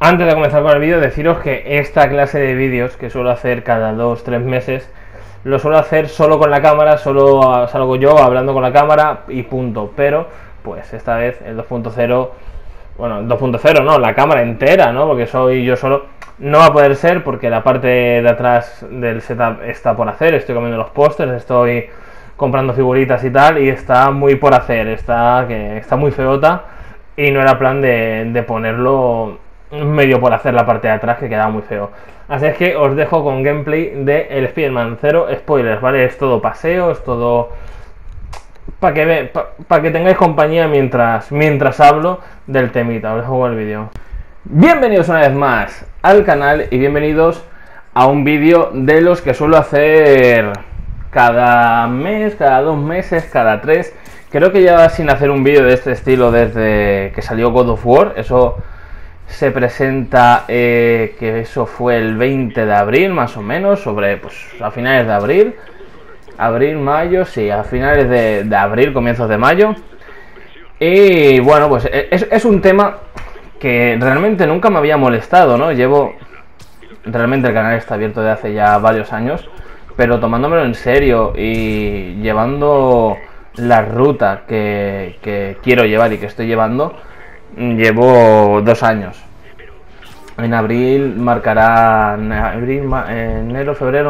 Antes de comenzar con el vídeo, deciros que esta clase de vídeos que suelo hacer cada 2-3 meses, lo suelo hacer solo con la cámara, solo salgo yo hablando con la cámara y punto. Pero, pues esta vez el 2.0, bueno, el 2.0 no, la cámara entera, ¿no? Porque soy yo solo, no va a poder ser porque la parte de atrás del setup está por hacer, estoy comiendo los pósters, estoy comprando figuritas y tal, y está muy por hacer, está muy feota y no era plan de ponerlo medio por hacer la parte de atrás, que quedaba muy feo. Así es que os dejo con gameplay de el Spider-Man, 0 spoilers, ¿vale? Es todo paseo, es todo para que tengáis compañía mientras hablo del temita. Os dejo con el vídeo. Bienvenidos una vez más al canal y bienvenidos a un vídeo de los que suelo hacer cada mes, cada 2 meses, cada 3. Creo que ya sin hacer un vídeo de este estilo desde que salió God of War. Eso se presenta, que eso fue el 20 de abril más o menos, sobre, pues a finales de abril, mayo, sí, a finales de abril, comienzos de mayo. Y bueno, pues es un tema que realmente nunca me había molestado, ¿no? Realmente el canal está abierto de hace ya varios años, pero tomándomelo en serio y llevando la ruta que quiero llevar y que estoy llevando, llevo 2 años. En abril marcará, enero, febrero,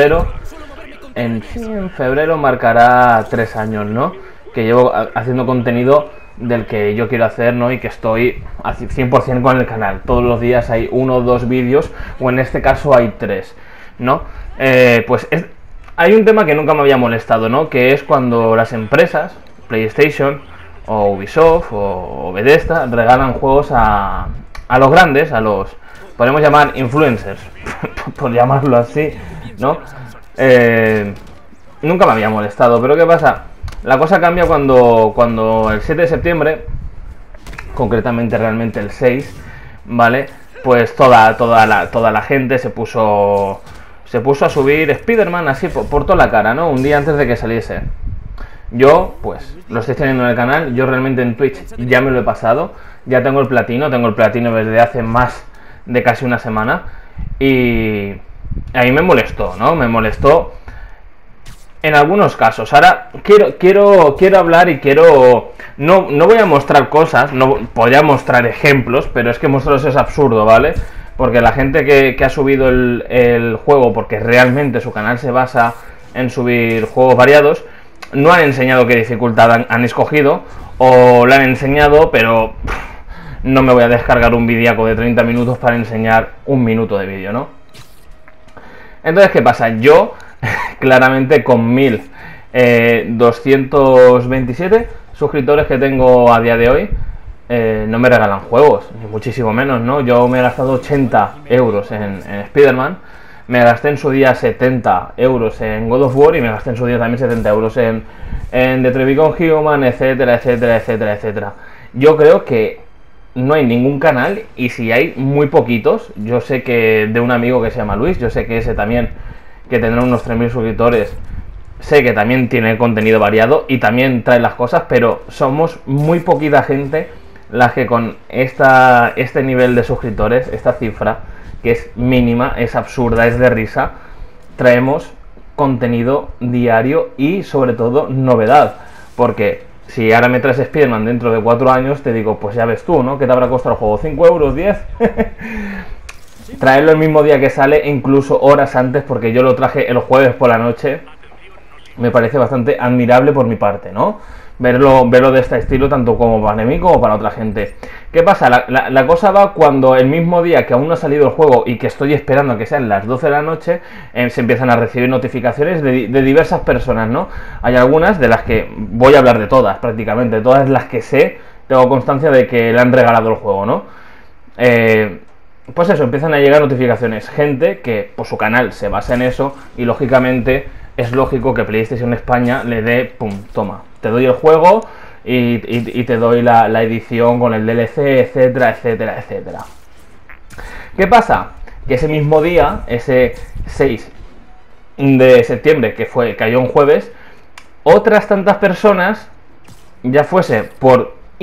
en febrero marcará 3 años, ¿no? Que llevo haciendo contenido del que yo quiero hacer, ¿no? Y que estoy al 100% con el canal. Todos los días hay 1 o 2 vídeos, o en este caso hay 3, ¿no? Hay un tema que nunca me había molestado, ¿no? Que es cuando las empresas, PlayStation o Ubisoft o Bethesda, regalan juegos a los grandes, a los, podemos llamar influencers, por llamarlo así, ¿no? Nunca me había molestado, pero ¿qué pasa? La cosa cambia cuando el 7 de septiembre, concretamente realmente el 6, ¿vale? Pues toda la gente se puso a subir Spider-Man así por toda la cara, ¿no? Un día antes de que saliese. Yo, pues, lo estoy teniendo en el canal. Yo realmente en Twitch ya me lo he pasado. Ya tengo el platino desde hace más de casi una semana. Y a mí me molestó, ¿no? Me molestó en algunos casos. Ahora quiero hablar y no voy a mostrar cosas, no podría mostrar ejemplos, pero es que mostraros es absurdo, ¿vale? Porque la gente que ha subido el juego, porque realmente su canal se basa en subir juegos variados, no han enseñado qué dificultad han escogido, o la han enseñado, pero no me voy a descargar un videaco de 30 minutos para enseñar 1 minuto de vídeo, ¿no? Entonces, ¿qué pasa? Yo, claramente con 1227 suscriptores que tengo a día de hoy, no me regalan juegos, ni muchísimo menos, ¿no? Yo me he gastado 80 euros en Spider-Man. Me gasté en su día 70 euros en God of War y me gasté en su día también 70 euros en Detroit Become Human, etcétera, etcétera, etcétera, etcétera. Yo creo que no hay ningún canal, y si hay, muy poquitos. Yo sé que de un amigo que se llama Luis, yo sé que ese también, que tendrá unos 3000 suscriptores, sé que también tiene contenido variado y también trae las cosas, pero somos muy poquita gente las que con este nivel de suscriptores, esta cifra, que es mínima, es absurda, es de risa, traemos contenido diario y sobre todo novedad. Porque si ahora me traes Spider-Man dentro de 4 años, te digo, pues ya ves tú, ¿no? ¿Qué te habrá costado el juego? ¿5 euros? ¿10? Traerlo el mismo día que sale, incluso horas antes, porque yo lo traje el jueves por la noche, me parece bastante admirable por mi parte, ¿no? Verlo de este estilo, tanto como para mí como para otra gente. ¿Qué pasa? La cosa va cuando el mismo día que aún no ha salido el juego y que estoy esperando a que sean las 12 de la noche, se empiezan a recibir notificaciones de diversas personas, ¿no? Hay algunas de las que voy a hablar de todas, prácticamente todas las que sé, tengo constancia de que le han regalado el juego, ¿no? Pues eso, empiezan a llegar notificaciones. Gente que por su canal se basa en eso y lógicamente es lógico que PlayStation España le dé, pum, toma, te doy el juego y te doy la edición con el DLC, etcétera, etcétera, etcétera. ¿Qué pasa? Que ese mismo día, ese 6 de septiembre, que cayó un jueves, otras tantas personas, ya fuese por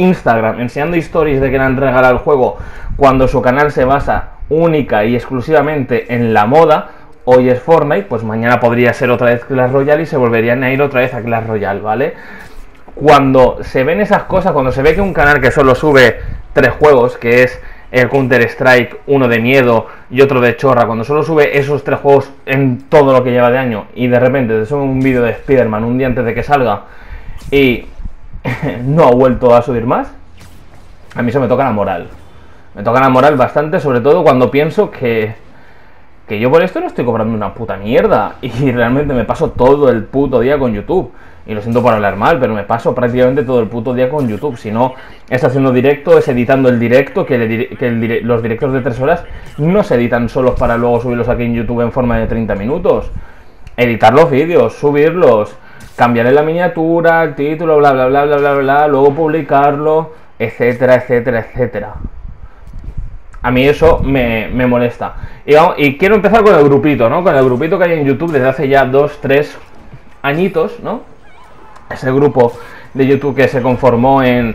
Instagram enseñando stories de que le han regalado el juego cuando su canal se basa única y exclusivamente en la moda. Hoy es Fortnite, pues mañana podría ser otra vez Clash Royale y se volverían a ir otra vez a Clash Royale, ¿vale? Cuando se ven esas cosas, cuando se ve que un canal que solo sube 3 juegos, que es el Counter Strike, uno de miedo y otro de chorra, cuando solo sube esos 3 juegos en todo lo que lleva de año y de repente te sube un vídeo de Spider-Man un día antes de que salga y no ha vuelto a subir más, a mí eso me toca la moral. Me toca la moral bastante, sobre todo cuando pienso que yo por esto no estoy cobrando una puta mierda y realmente me paso todo el puto día con YouTube. Y lo siento por hablar mal, pero me paso prácticamente todo el puto día con YouTube. Si no es haciendo directo, es editando el directo, los directos de 3 horas no se editan solos para luego subirlos aquí en YouTube en forma de 30 minutos. Editar los vídeos, subirlos, cambiarle la miniatura, el título, bla bla bla bla bla bla, luego publicarlo, etcétera, etcétera, etcétera. A mí eso me molesta. Y quiero empezar con el grupito, ¿no? Con el grupito que hay en YouTube desde hace ya 2, 3 añitos, ¿no? Ese grupo de YouTube que se conformó en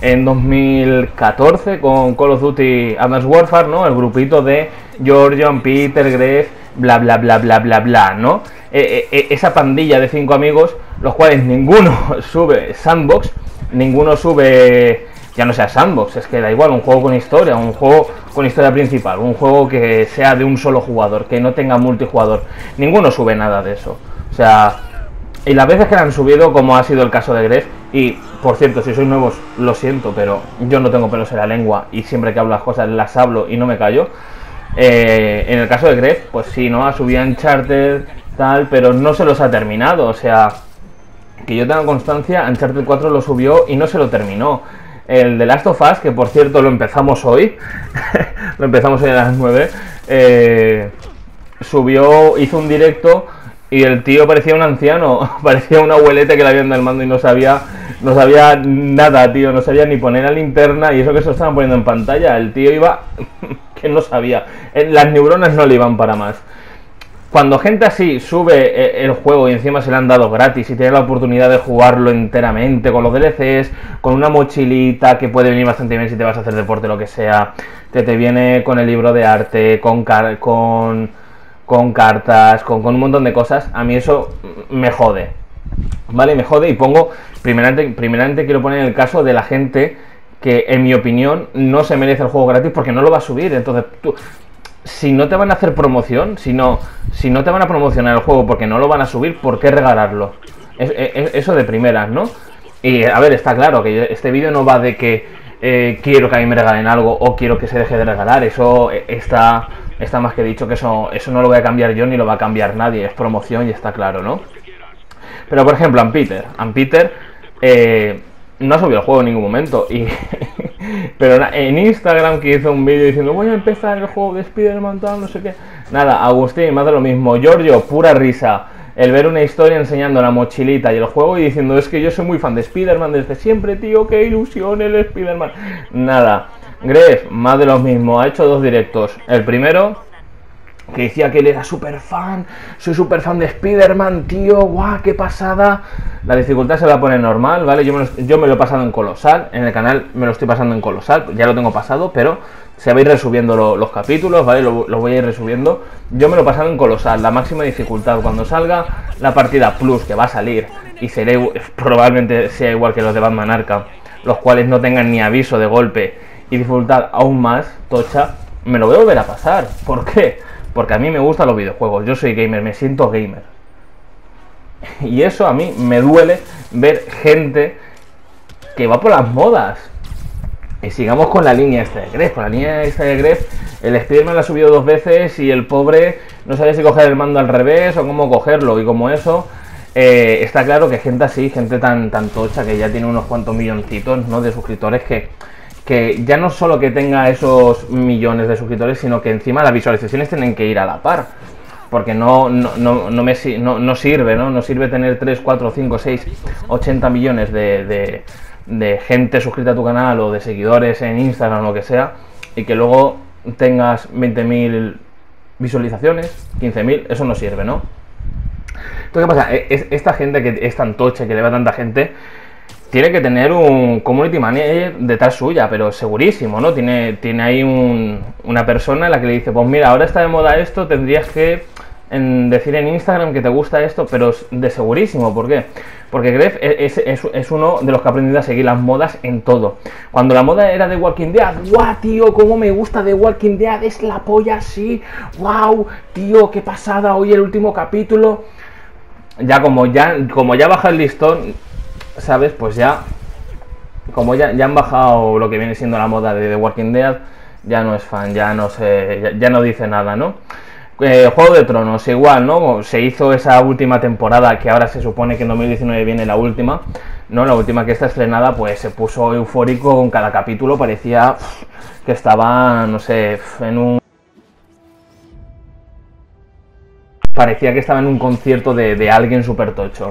2014 con Call of Duty Advanced Warfare, ¿no? El grupito de Georgian, Peter, Gref, bla bla bla bla bla bla, ¿no? Esa pandilla de 5 amigos, los cuales ninguno sube Sandbox, ninguno sube, ya no sea Sandbox, es que da igual, un juego con historia, un juego con historia principal, un juego que sea de un solo jugador, que no tenga multijugador, ninguno sube nada de eso. O sea, y las veces que la han subido, como ha sido el caso de Gref, y por cierto, si sois nuevos, lo siento, pero yo no tengo pelos en la lengua y siempre que hablo las cosas las hablo y no me callo. En el caso de Gref, pues sí, ¿no? Ha subido Uncharted, tal, pero no se los ha terminado, o sea, que yo tenga constancia, Uncharted 4 lo subió y no se lo terminó. El de Last of Us, que por cierto lo empezamos hoy, lo empezamos hoy a las 9, hizo un directo. Y el tío parecía un anciano, parecía un abuelete que le habían dado el mando y no sabía nada, tío, no sabía ni poner la linterna y eso que se lo estaban poniendo en pantalla. El tío iba que no sabía, las neuronas no le iban para más. Cuando gente así sube el juego y encima se le han dado gratis y tiene la oportunidad de jugarlo enteramente con los DLCs, con una mochilita que puede venir bastante bien si te vas a hacer deporte, lo que sea, que te viene con el libro de arte, con cartas, con un montón de cosas, a mí eso me jode, ¿vale? Me jode y pongo, primeramente quiero poner el caso de la gente que, en mi opinión, no se merece el juego gratis porque no lo va a subir. Entonces, tú, si no te van a hacer promoción, si no te van a promocionar el juego porque no lo van a subir, ¿por qué regalarlo? Eso de primeras, ¿no? Y, a ver, está claro que este vídeo no va de que quiero que a mí me regalen algo o quiero que se deje de regalar, eso está más que dicho, que eso no lo voy a cambiar yo ni lo va a cambiar nadie, es promoción y está claro, ¿no? Pero por ejemplo, Peter no ha subido el juego en ningún momento pero en Instagram, que hizo un vídeo diciendo voy a empezar el juego de Spider-Man, tal, no sé qué, nada, Agustín, más de lo mismo, Giorgio, pura risa, el ver una historia enseñando la mochilita y el juego y diciendo es que yo soy muy fan de Spider-Man desde siempre, tío, qué ilusión el Spider-Man, nada. Gref, más de lo mismo, ha hecho 2 directos. El primero, que decía que él era súper fan, soy súper fan de Spider-Man, tío, guau, qué pasada. La dificultad se la pone normal, ¿vale? Yo me lo he pasado en colosal, en el canal me lo estoy pasando en colosal, ya lo tengo pasado, pero se va a ir resubiendo los capítulos, ¿vale? Lo voy a ir resubiendo. Yo me lo he pasado en colosal, la máxima dificultad. Cuando salga la partida Plus, que va a salir, y probablemente sea igual que los de Batman Arkham, los cuales no tengan ni aviso de golpe, y dificultad aún más tocha, me lo voy a volver a pasar. ¿Por qué? Porque a mí me gustan los videojuegos, yo soy gamer, me siento gamer. Y eso a mí me duele ver gente que va por las modas. Y sigamos con la línea esta de Gref. Con la línea esta de Gref, el Spider-Man la ha subido 2 veces y el pobre no sabe si coger el mando al revés o cómo cogerlo. Y como eso, está claro que gente así, gente tan tocha, que ya tiene unos cuantos milloncitos, ¿no?, de suscriptores, que ya no solo que tenga esos millones de suscriptores, sino que encima las visualizaciones tienen que ir a la par. Porque no sirve, ¿no? No sirve tener 3, 4, 5, 6, 80 millones de gente suscrita a tu canal o de seguidores en Instagram o lo que sea, y que luego tengas 20.000 visualizaciones, 15.000, eso no sirve, ¿no? Entonces, ¿qué pasa? Esta gente que es tan tocha, que le va a tanta gente, tiene que tener un community manager detrás suya, pero segurísimo, ¿no? Tiene ahí una persona a la que le dice, pues mira, ahora está de moda esto, tendrías que decir en Instagram que te gusta esto, pero de segurísimo. ¿Por qué? Porque Gref es uno de los que ha aprendido a seguir las modas en todo. Cuando la moda era de Walking Dead, ¡guau, tío! ¡Cómo me gusta de Walking Dead! ¡Es la polla, sí! ¡Guau, tío! ¡Qué pasada! Hoy el último capítulo. Ya como ya baja el listón, ¿sabes? Pues ya, como ya han bajado lo que viene siendo la moda de The Walking Dead, ya no es fan, ya no sé, ya no dice nada, ¿no? Juego de Tronos, igual, ¿no? Se hizo esa última temporada, que ahora se supone que en 2019 viene la última, ¿no? La última que está estrenada, pues se puso eufórico con cada capítulo, parecía que estaba, no sé, parecía que estaba en un concierto de alguien súper tocho.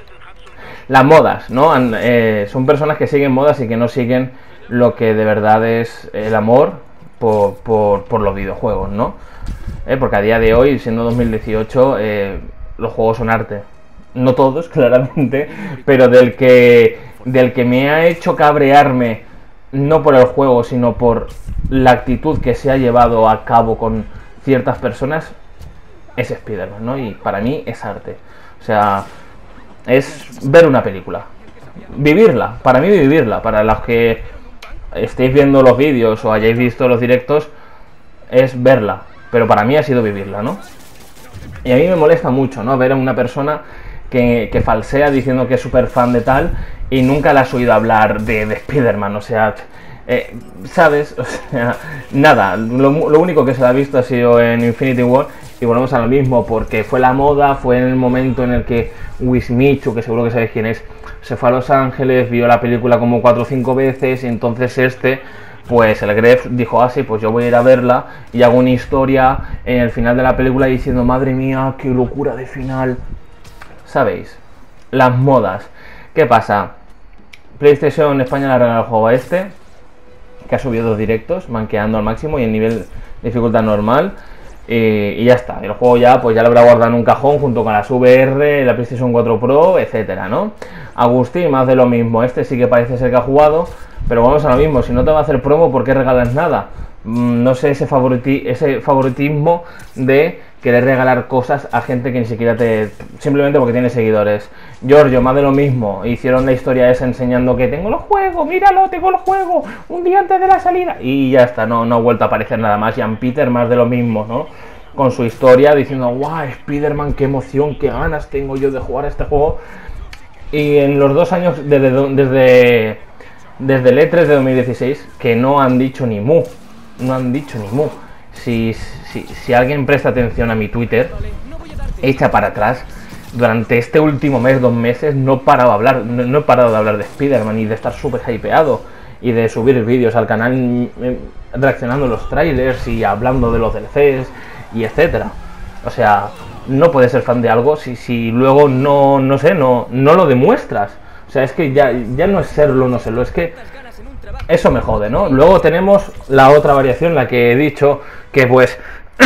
Las modas, ¿no? Son personas que siguen modas y que no siguen lo que de verdad es el amor por los videojuegos, ¿no? Porque a día de hoy, siendo 2018, los juegos son arte. No todos, claramente, pero del que me ha hecho cabrearme, no por el juego, sino por la actitud que se ha llevado a cabo con ciertas personas, es Spider-Man, ¿no? Y para mí es arte. O sea, es ver una película. Vivirla, para mí vivirla. Para los que estéis viendo los vídeos o hayáis visto los directos, es verla. Pero para mí ha sido vivirla, ¿no? Y a mí me molesta mucho, ¿no? Ver a una persona que falsea diciendo que es súper fan de tal y nunca la has oído hablar de Spider-Man, o sea... ¿sabes? O sea, nada, lo único que se la ha visto ha sido en Infinity War y volvemos a lo mismo, porque fue la moda, fue en el momento en el que Wismichu, que seguro que sabéis quién es, se fue a Los Ángeles, vio la película como 4 o 5 veces y entonces pues el Gref dijo así, pues yo voy a ir a verla y hago una historia en el final de la película diciendo, madre mía, qué locura de final. ¿Sabéis? Las modas. ¿Qué pasa? PlayStation en España le ha regalado el juego a que ha subido 2 directos, manqueando al máximo y en nivel de dificultad normal. Y ya está, el juego ya pues ya lo habrá guardado en un cajón junto con las VR, la PlayStation 4 Pro, etcétera, ¿no? Agustín, más de lo mismo, sí que parece ser que ha jugado, pero vamos a lo mismo, si no te va a hacer promo, ¿por qué regalas nada? No sé, ese favoritismo de querer regalar cosas a gente que ni siquiera simplemente porque tiene seguidores. Giorgio, más de lo mismo, hicieron la historia esa enseñando que tengo los juegos, míralo, tengo los juegos, un día antes de la salida, y ya está, no ha vuelto a aparecer nada más. Jan Peter, más de lo mismo, ¿no? Con su historia diciendo, guau, Spider-Man, qué emoción, qué ganas tengo yo de jugar a este juego. Y en los 2 años desde el E3 de 2016, que no han dicho ni mu. Si alguien presta atención a mi Twitter, echa para atrás, durante este último mes, 2 meses, no he parado de hablar de Spider-Man y de estar súper hypeado y de subir vídeos al canal reaccionando a los trailers y hablando de los DLCs y etcétera. O sea, no puedes ser fan de algo si luego no lo demuestras. O sea, es que ya no es serlo o no serlo, es que eso me jode, ¿no? Luego tenemos la otra variación, la que he dicho, que pues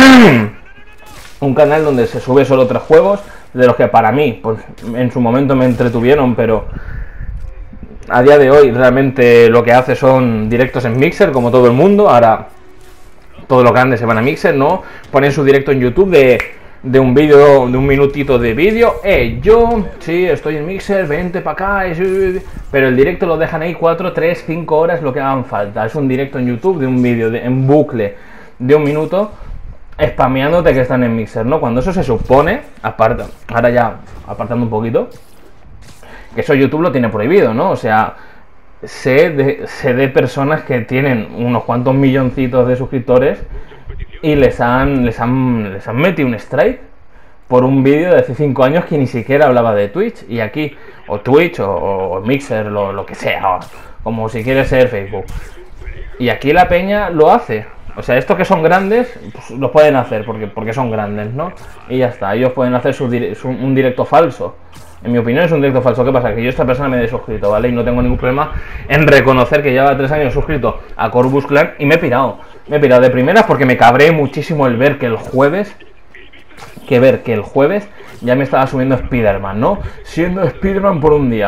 un canal donde se sube solo 3 juegos, de los que para mí, pues en su momento me entretuvieron, pero a día de hoy realmente lo que hace son directos en Mixer, como todo el mundo. Ahora todos los grandes se van a Mixer, ¿no? Ponen su directo en YouTube de un vídeo, de un minutito de vídeo. Yo, sí, estoy en Mixer, vente para acá. Pero el directo lo dejan ahí 4, 3, 5 horas, lo que hagan falta. Es un directo en YouTube de un vídeo en bucle de 1 minuto, spameándote que están en Mixer, ¿no? Cuando eso se supone, ahora ya apartando un poquito, que eso YouTube lo tiene prohibido, ¿no? O sea, sé de personas que tienen unos cuantos milloncitos de suscriptores y les han metido un strike por un vídeo de hace 5 años que ni siquiera hablaba de Twitch. Y aquí, o Twitch, o Mixer, lo que sea, como si quiere ser Facebook. Y aquí la peña lo hace. O sea, estos que son grandes, pues los pueden hacer porque son grandes, ¿no? Y ya está, ellos pueden hacer un directo falso. En mi opinión es un directo falso. ¿Qué pasa? Que yo esta persona me he desuscrito, ¿vale? Y no tengo ningún problema en reconocer que lleva 3 años suscrito a Corvus Clan y me he pirado. Me he pirado de primeras porque me cabré muchísimo el ver que el jueves ya me estaba subiendo Spider-Man, ¿no? Siendo Spider-Man por un día.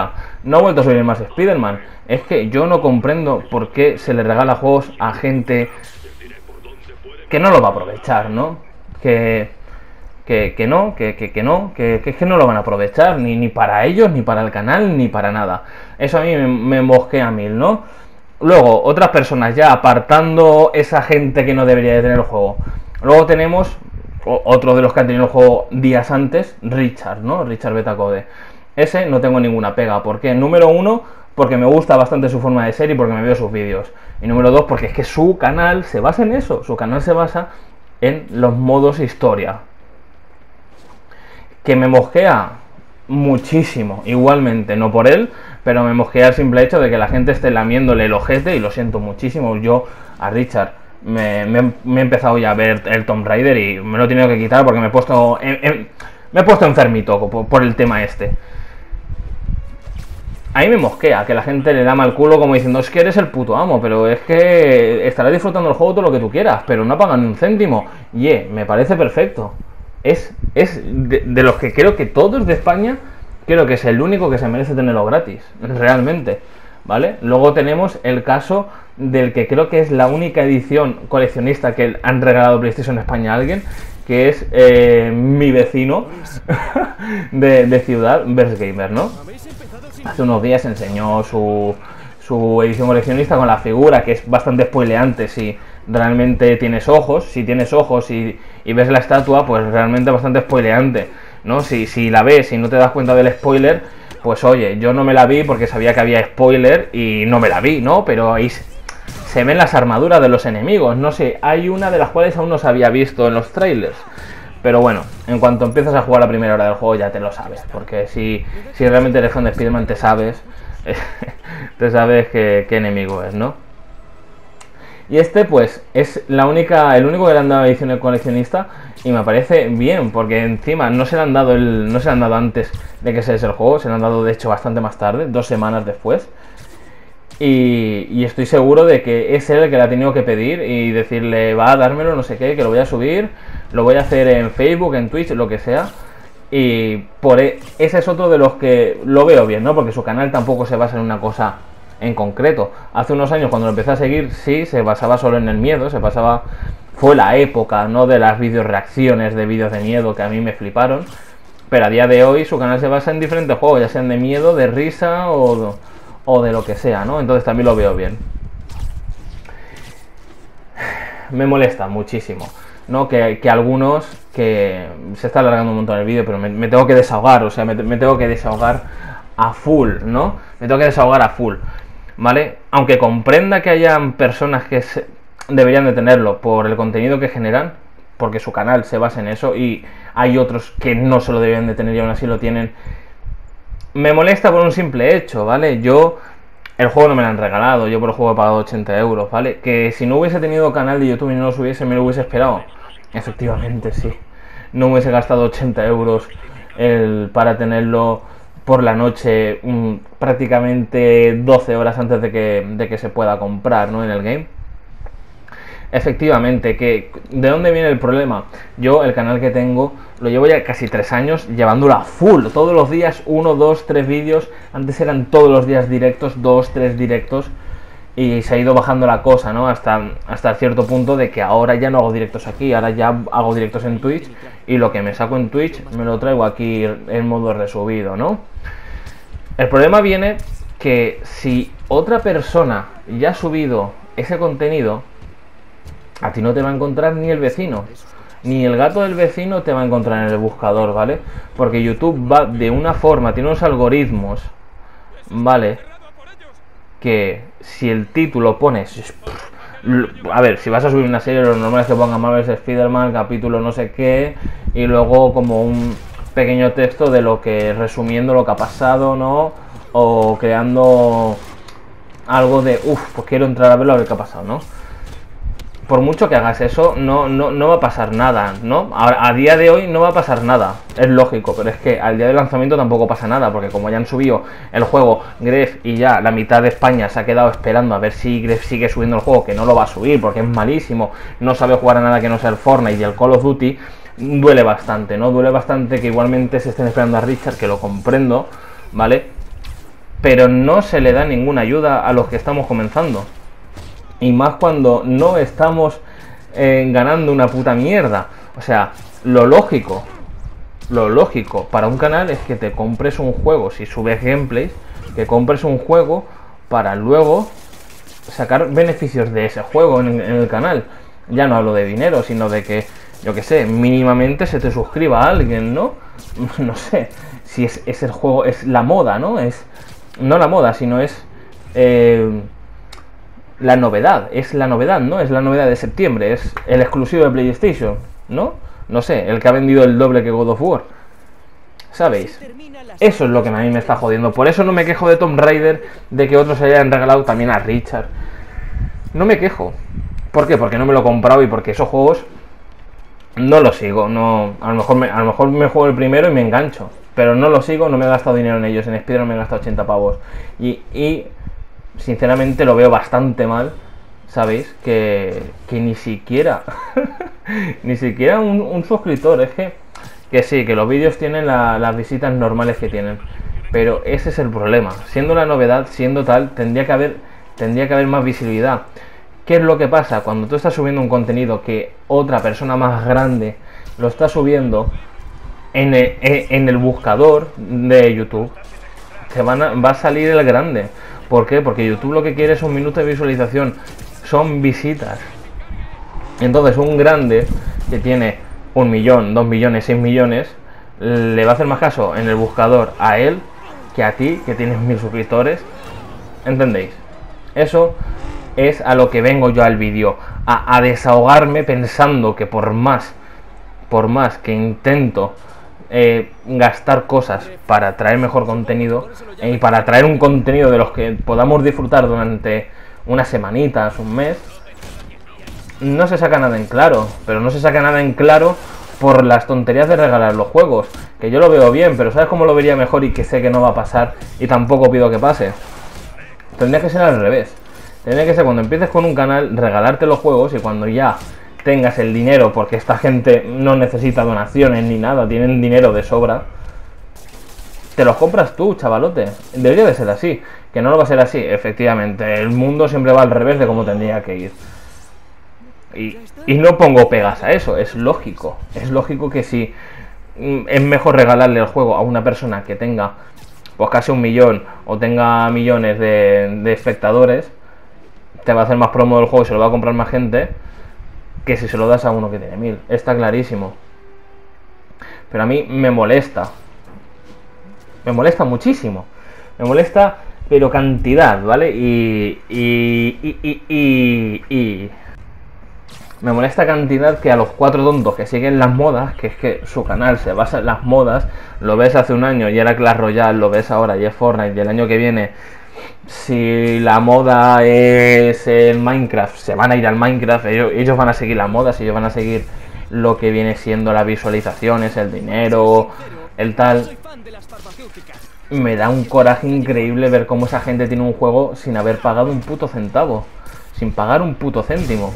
no ha vuelto a subir más Spider-Man. Es que yo no comprendo por qué se le regala juegos a gente que no lo va a aprovechar, ¿no? Que no, que es que no lo van a aprovechar, ni para ellos, ni para el canal, ni para nada. Eso a mí me mosquea mil, ¿no? Luego, otras personas ya apartando esa gente que no debería de tener el juego. Luego tenemos otro de los que han tenido el juego días antes, Richard, ¿no? Richard Betacode. Ese no tengo ninguna pega. ¿Por qué? Número uno, porque me gusta bastante su forma de ser y porque me veo sus vídeos. Y número dos, porque es que su canal se basa en eso. Su canal se basa en los modos historia. Que me mosquea muchísimo, igualmente, no por él, pero me mosquea el simple hecho de que la gente esté lamiéndole el ojete, y lo siento muchísimo. Yo a Richard me he empezado ya a ver el Tomb Raider y me lo he tenido que quitar porque me he puesto enfermito por el tema este. A mí me mosquea que la gente le da mal culo como diciendo, es que eres el puto amo, pero es que estarás disfrutando el juego todo lo que tú quieras, pero no pagan un céntimo. Me parece perfecto. Es de los que creo que todos de España, creo que es el único que se merece tenerlo gratis, realmente, ¿vale? Luego tenemos el caso del que creo que es la única edición coleccionista que han regalado PlayStation España a alguien, que es mi vecino de ciudad, Vers Gamer, ¿no? Hace unos días enseñó su edición coleccionista con la figura, que es bastante spoileante si realmente tienes ojos. Si tienes ojos y ves la estatua, pues realmente bastante spoileante, ¿no? Si la ves y no te das cuenta del spoiler, pues oye, yo no me la vi porque sabía que había spoiler y no me la vi, ¿no? Pero ahí se ven las armaduras de los enemigos, no sé, hay una de las cuales aún no se había visto en los trailers. Pero bueno, en cuanto empiezas a jugar la primera hora del juego ya te lo sabes, porque si realmente eres fan de Spider-Man te sabes qué enemigo es, ¿no? Y este pues es el único que le han dado edición de coleccionista y me parece bien, porque encima no se le han dado antes de que se des el juego, se le han dado de hecho bastante más tarde, 2 semanas después. Y estoy seguro de que es él el que le ha tenido que pedir y decirle, va a dármelo, no sé qué, que lo voy a subir, lo voy a hacer en Facebook, en Twitch, lo que sea. Y ese es otro de los que lo veo bien, ¿no? Porque su canal tampoco se basa en una cosa en concreto. Hace unos años cuando lo empecé a seguir, sí, se basaba solo en el miedo, fue la época, ¿no? De las reacciones de vídeos de miedo que a mí me fliparon. Pero a día de hoy su canal se basa en diferentes juegos, ya sean de miedo, de risa o de lo que sea, ¿no? Entonces también lo veo bien. Me molesta muchísimo, ¿no? Que algunos, que se está alargando un montón el vídeo, pero me tengo que desahogar, o sea, me tengo que desahogar a full, ¿no? Me tengo que desahogar a full, ¿vale? Aunque comprenda que hayan personas que deberían de tenerlo por el contenido que generan, porque su canal se basa en eso, y hay otros que no se lo deberían de tener y aún así lo tienen. Me molesta por un simple hecho, ¿vale? El juego no me lo han regalado, yo por el juego he pagado 80 euros, ¿vale? Que si no hubiese tenido canal de YouTube y no lo subiese, me lo hubiese esperado. Efectivamente, sí. No hubiese gastado 80 euros para tenerlo por la noche prácticamente 12 horas antes de que se pueda comprar, ¿no? En el game. Efectivamente, ¿de dónde viene el problema? Yo, el canal que tengo, lo llevo ya casi 3 años llevándolo a full. Todos los días, 1, 2, 3 vídeos. Antes eran todos los días directos, 2, 3 directos. Y se ha ido bajando la cosa, ¿no? Hasta cierto punto de que ahora ya no hago directos aquí. Ahora ya hago directos en Twitch. Y lo que me saco en Twitch me lo traigo aquí en modo resubido, ¿no? El problema viene que si otra persona ya ha subido ese contenido, a ti no te va a encontrar ni el vecino, ni el gato del vecino te va a encontrar en el buscador, ¿vale? Porque YouTube va de una forma, tiene unos algoritmos, ¿vale? Que si el título pones... A ver, si vas a subir una serie, lo normal es que ponga Marvel's Spider-Man, capítulo no sé qué, y luego como un pequeño texto de lo que, resumiendo lo que ha pasado, ¿no? O creando algo de, pues quiero entrar a verlo a ver qué ha pasado, ¿no? Por mucho que hagas eso, no va a pasar nada, ¿no? Ahora, a día de hoy no va a pasar nada, es lógico, pero es que al día del lanzamiento tampoco pasa nada, porque como ya han subido el juego Gref y ya la mitad de España se ha quedado esperando a ver si Gref sigue subiendo el juego, que no lo va a subir porque es malísimo, no sabe jugar a nada que no sea el Fortnite y el Call of Duty, duele bastante, ¿no? Duele bastante que igualmente se estén esperando a Richard, que lo comprendo, ¿vale? pero no se le da ninguna ayuda a los que estamos comenzando. Y más cuando no estamos ganando una puta mierda. O sea, lo lógico para un canal es que te compres un juego, si subes gameplays, que compres un juego para luego sacar beneficios de ese juego en el canal. Ya no hablo de dinero, sino de que, yo que sé, mínimamente se te suscriba a alguien, ¿no? No sé, si es el juego, es la moda, ¿no? Es no la moda, sino es la novedad, ¿no? Es la novedad de septiembre, es el exclusivo de PlayStation, ¿no? No sé, el que ha vendido el doble que God of War. ¿Sabéis? Eso es lo que a mí me está jodiendo. Por eso no me quejo de Tomb Raider, de que otros se hayan regalado también a Richard. No me quejo. ¿Por qué? Porque no me lo he comprado y porque esos juegos no los sigo. No, a lo mejor me juego el primero y me engancho. Pero no lo sigo, no me he gastado dinero en ellos. En Spider-Man me he gastado 80 pavos. Y sinceramente lo veo bastante mal. ¿Sabéis? Que ni siquiera ni siquiera un suscriptor. Es que sí, que los vídeos tienen las visitas normales que tienen, pero ese es el problema. Siendo la novedad, siendo tal, tendría que haber más visibilidad. ¿Qué es lo que pasa? Cuando tú estás subiendo un contenido que otra persona más grande lo está subiendo en el buscador de YouTube, va a salir el grande. ¿Por qué? Porque YouTube lo que quiere es un minuto de visualización, son visitas. Entonces un grande que tiene 1 millón, 2 millones, 6 millones, le va a hacer más caso en el buscador a él que a ti, que tienes 1000 suscriptores. ¿Entendéis? Eso es a lo que vengo yo al vídeo, a desahogarme pensando que por más que intento gastar cosas para traer mejor contenido y para traer un contenido de los que podamos disfrutar durante unas semanitas, un mes, no se saca nada en claro. Pero no se saca nada en claro por las tonterías de regalar los juegos, que yo lo veo bien, pero ¿sabes cómo lo vería mejor y que sé que no va a pasar y tampoco pido que pase? Tendría que ser al revés. Tendría que ser cuando empieces con un canal, regalarte los juegos, y cuando ya tengas el dinero, porque esta gente no necesita donaciones ni nada, tienen dinero de sobra, te los compras tú, chavalote. Debería de ser así. Que no lo va a ser así, efectivamente. El mundo siempre va al revés de cómo tendría que ir. Y no pongo pegas a eso, es lógico. Es lógico que si es mejor regalarle el juego a una persona que tenga pues casi 1 millón o tenga millones de espectadores, te va a hacer más promo del juego y se lo va a comprar más gente que si se lo das a uno que tiene 1000. Está clarísimo. Pero a mí me molesta. Me molesta muchísimo. Me molesta, pero cantidad, ¿vale? Me molesta cantidad que a los 4 tontos que siguen las modas, que es que su canal se basa en las modas, lo ves hace un año y era Clash Royale, lo ves ahora y es Fortnite, y el año que viene, si la moda es el Minecraft, se van a ir al Minecraft, ellos van a seguir las modas, ellos van a seguir lo que viene siendo las visualizaciones, el dinero, el tal. Me da un coraje increíble ver cómo esa gente tiene un juego sin haber pagado un puto centavo, sin pagar un puto céntimo.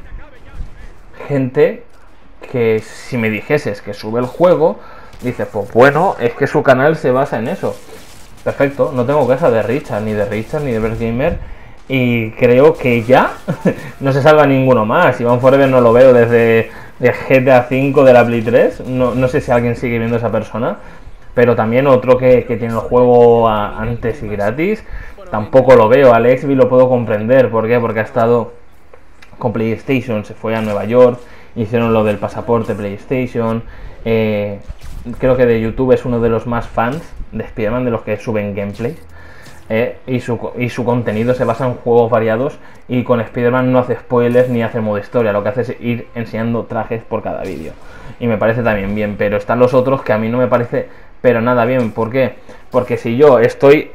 Gente que si me dijeses que sube el juego, dices, pues bueno, es que su canal se basa en eso. Perfecto, no tengo queja de Richard, ni de Bert Gamer, y creo que ya no se salva ninguno más. Iván Forever no lo veo desde GTA V de la Play 3, no sé si alguien sigue viendo a esa persona, pero también otro que tiene el juego antes y gratis, tampoco lo veo. Alexby lo puedo comprender, ¿por qué? Porque ha estado con PlayStation, se fue a Nueva York, hicieron lo del pasaporte PlayStation. Creo que de YouTube es uno de los más fans de Spider-Man, de los que suben gameplays, y su contenido se basa en juegos variados, y con Spider-Man no hace spoilers ni hace modo historia, lo que hace es ir enseñando trajes por cada vídeo, y me parece también bien. Pero están los otros que a mí no me parece pero nada bien. ¿Por qué? Porque si yo estoy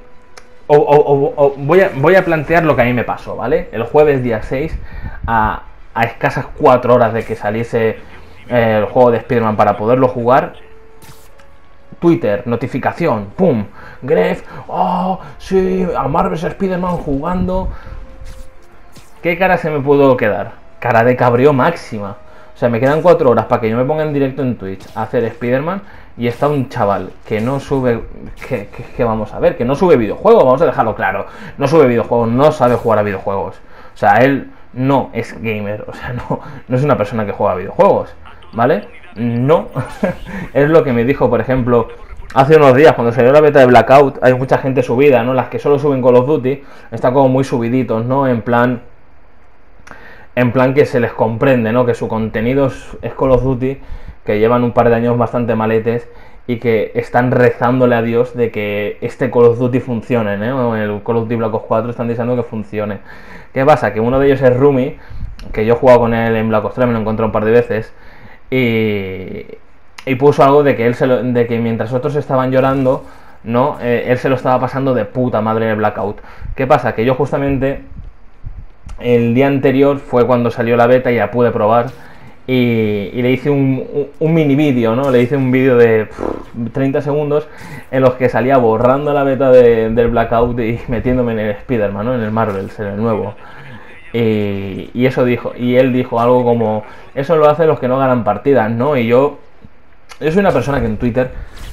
voy a plantear lo que a mí me pasó, ¿vale? El jueves día 6, a escasas 4 horas de que saliese el juego de Spider-Man para poderlo jugar, Twitter, notificación, pum, Gref, oh, sí, a Marvel's Spider-Man jugando. ¿Qué cara se me pudo quedar? Cara de cabreo máxima. O sea, me quedan 4 horas para que yo me ponga en directo en Twitch a hacer Spider-Man y está un chaval que no sube, que vamos a ver, que no sube videojuegos, vamos a dejarlo claro, no sube videojuegos, no sabe jugar a videojuegos, o sea, él no es gamer, o sea, no es una persona que juega a videojuegos, ¿vale? No, es lo que me dijo, por ejemplo, hace unos días cuando salió la beta de Blackout. Hay mucha gente subida, ¿no? Las que solo suben Call of Duty están como muy subiditos, ¿no? En plan que se les comprende, ¿no? Que su contenido es Call of Duty, que llevan un par de años bastante maletes y que están rezándole a Dios de que este Call of Duty funcione, ¿no? El Call of Duty Black Ops 4 están deseando que funcione. ¿Qué pasa? Que uno de ellos es Rumi, que yo he jugado con él en Black Ops 3, me lo encontré un par de veces, y puso algo de que de que mientras otros estaban llorando, ¿no? Él se lo estaba pasando de puta madre en el Blackout. ¿Qué pasa? Que yo justamente el día anterior fue cuando salió la beta y ya pude probar. Y le hice un mini vídeo, ¿no? Le hice un vídeo de 30 segundos en los que salía borrando la beta del Blackout y metiéndome en el Spider-Man, ¿no? En el Marvels, en el nuevo. Y eso dijo, y él dijo algo como: eso lo hacen los que no ganan partidas, ¿no? Y yo soy una persona que en Twitter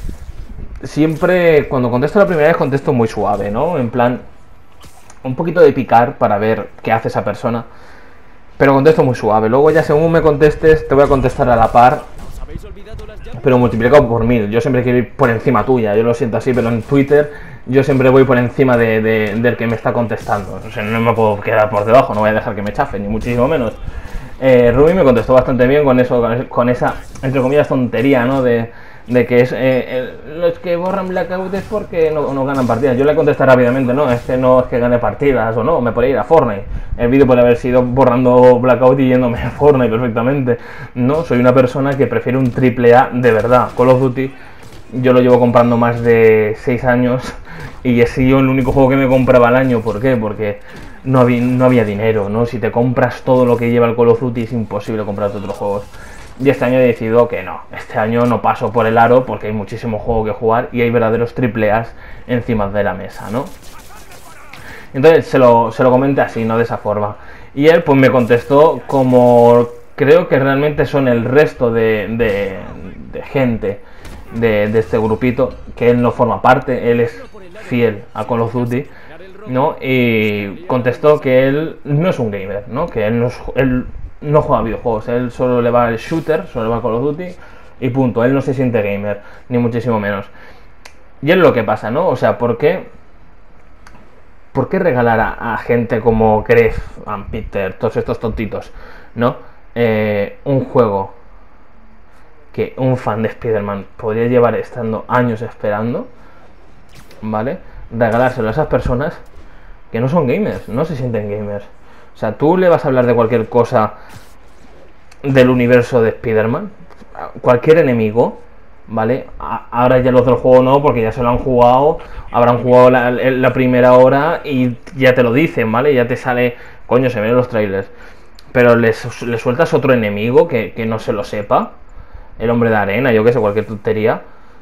siempre, cuando contesto la primera vez, contesto muy suave, ¿no? En plan, un poquito de picar para ver qué hace esa persona, pero contesto muy suave. Luego ya según me contestes te voy a contestar a la par, pero multiplicado por 1000. Yo siempre quiero ir por encima tuya, yo lo siento así, pero en Twitter yo siempre voy por encima del que me está contestando. O sea, no me puedo quedar por debajo, no voy a dejar que me chafen, ni muchísimo menos. Ruby me contestó bastante bien con eso, con esa, entre comillas, tontería, ¿no? De que es los que borran Blackout es porque no ganan partidas. Yo le contesté rápidamente: no es que gane partidas o no, me podría ir a Fortnite. El vídeo puede haber sido borrando Blackout y yéndome a Fortnite perfectamente. No, soy una persona que prefiere un AAA de verdad. Call of Duty yo lo llevo comprando más de 6 años y he sido el único juego que me compraba al año. ¿Por qué? Porque no había dinero, ¿no? Si te compras todo lo que lleva el Call of Duty es imposible comprarte otros juegos. Y este año he decidido que no, este año no paso por el aro porque hay muchísimo juego que jugar y hay verdaderos AAAs encima de la mesa, ¿no? Entonces se lo comenté así, no de esa forma. Y él pues me contestó como creo que realmente son el resto de gente de este grupito, que él no forma parte, él es fiel a Call of Duty, ¿no? Y contestó que él no es un gamer, ¿no? Que él no juega videojuegos, él solo le va el shooter, solo le va Call of Duty y punto. Él no se siente gamer, ni muchísimo menos. Y es lo que pasa, ¿no? O sea, ¿por qué regalar a gente como Gref, Peter, todos estos tontitos, ¿no? Un juego que un fan de Spider-Man podría llevar estando años esperando, ¿vale? Regalárselo a esas personas que no son gamers, no se sienten gamers. O sea, tú le vas a hablar de cualquier cosa del universo de Spider-Man, cualquier enemigo, ¿vale? Ahora ya los del juego no, porque ya se lo han jugado, habrán jugado la primera hora y ya te lo dicen, ¿vale? Ya te sale, coño, se ven en los trailers. Pero le sueltas otro enemigo que no se lo sepa, el hombre de arena, yo que sé, cualquier tontería,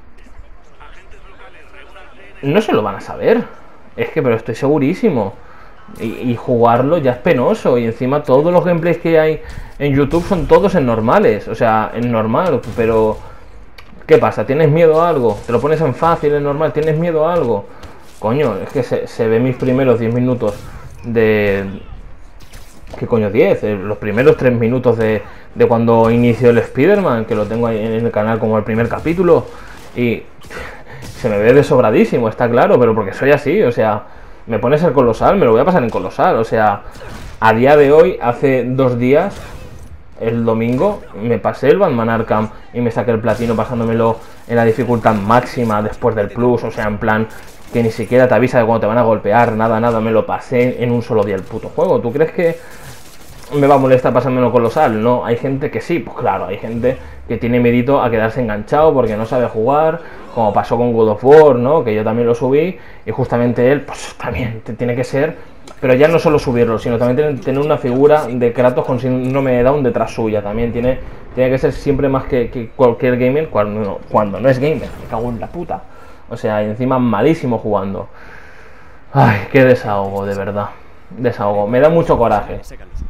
no se lo van a saber. Es que, pero estoy segurísimo. Y jugarlo ya es penoso. Y encima todos los gameplays que hay en YouTube son todos en normales. O sea, en normal. Pero ¿qué pasa? ¿Tienes miedo a algo? ¿Te lo pones en fácil, en normal? ¿Tienes miedo a algo? Coño, es que se ve mis primeros 10 minutos de... ¿Qué coño 10? Los primeros 3 minutos de cuando inició el Spider-Man, que lo tengo ahí en el canal como el primer capítulo. Y se me ve de sobradísimo, está claro, pero porque soy así, o sea... Me pones el colosal, me lo voy a pasar en colosal. O sea, a día de hoy, hace 2 días, el domingo, me pasé el Batman Arkham y me saqué el platino pasándomelo en la dificultad máxima después del plus. O sea, en plan, que ni siquiera te avisa de cuando te van a golpear, nada, me lo pasé en un solo día el puto juego. ¿Tú crees que me va a molestar pasármelo colosal? No, hay gente que sí, pues claro, hay gente que tiene medito a quedarse enganchado porque no sabe jugar, como pasó con God of War, ¿no? Que yo también lo subí y justamente él, pues también tiene que ser, pero ya no solo subirlo, sino también tener una figura de Kratos con síndrome de Down detrás suya. También tiene que ser siempre más que cualquier gamer cuando no es gamer. Me cago en la puta. O sea, y encima malísimo jugando. Ay, qué desahogo, de verdad. Desahogo. Me da mucho coraje.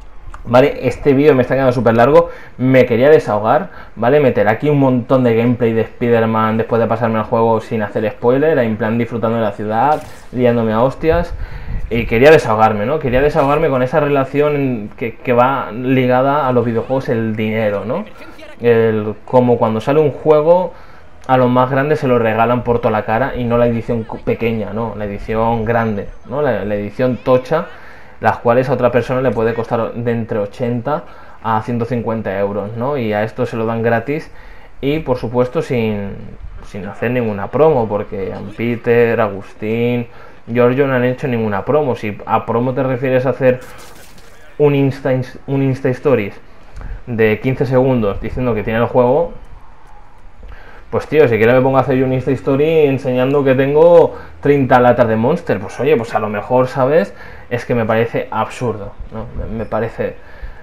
¿Vale? Este vídeo me está quedando súper largo, me quería desahogar, ¿vale? Meter aquí un montón de gameplay de Spider-Man después de pasarme el juego sin hacer spoiler, en plan disfrutando de la ciudad, liándome a hostias, y quería desahogarme, ¿no? Quería desahogarme con esa relación que va ligada a los videojuegos, el dinero, ¿no? Como cuando sale un juego, a los más grandes se lo regalan por toda la cara y no la edición pequeña, ¿no? La edición grande, ¿no? La edición tocha, las cuales a otra persona le puede costar de entre 80 a 150 euros, ¿no? Y a esto se lo dan gratis y por supuesto sin hacer ninguna promo, porque Peter, Agustín, Giorgio no han hecho ninguna promo. Si a promo te refieres a hacer un Insta Stories de 15 segundos diciendo que tiene el juego, pues tío, si quieres me pongo a hacer yo un Insta Story enseñando que tengo 30 latas de Monster. Pues oye, pues a lo mejor, ¿sabes? Es que me parece absurdo, ¿no? Me parece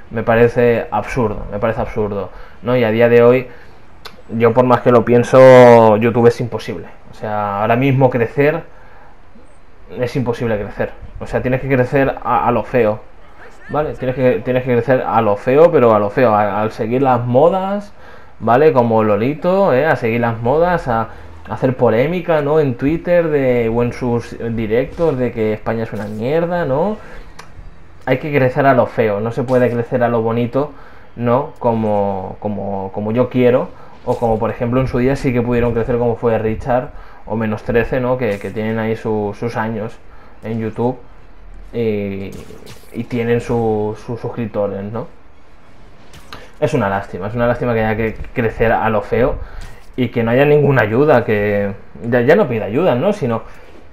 absurdo, ¿no? Y a día de hoy, yo por más que lo pienso, YouTube es imposible. O sea, ahora mismo crecer es imposible crecer. O sea, tienes que crecer a lo feo, ¿vale? Tienes que crecer a lo feo, pero a lo feo, al seguir las modas, ¿vale? Como Lolito, a seguir las modas, a hacer polémica, ¿no? En Twitter o en sus directos de que España es una mierda, ¿no? Hay que crecer a lo feo, no se puede crecer a lo bonito, ¿no? Como yo quiero, o como por ejemplo en su día sí que pudieron crecer como fue Richard o Menos 13, ¿no? Que tienen ahí sus años en YouTube y tienen sus suscriptores, ¿no? Es una lástima que haya que crecer a lo feo y que no haya ninguna ayuda, que ya no pida ayuda, ¿no? Sino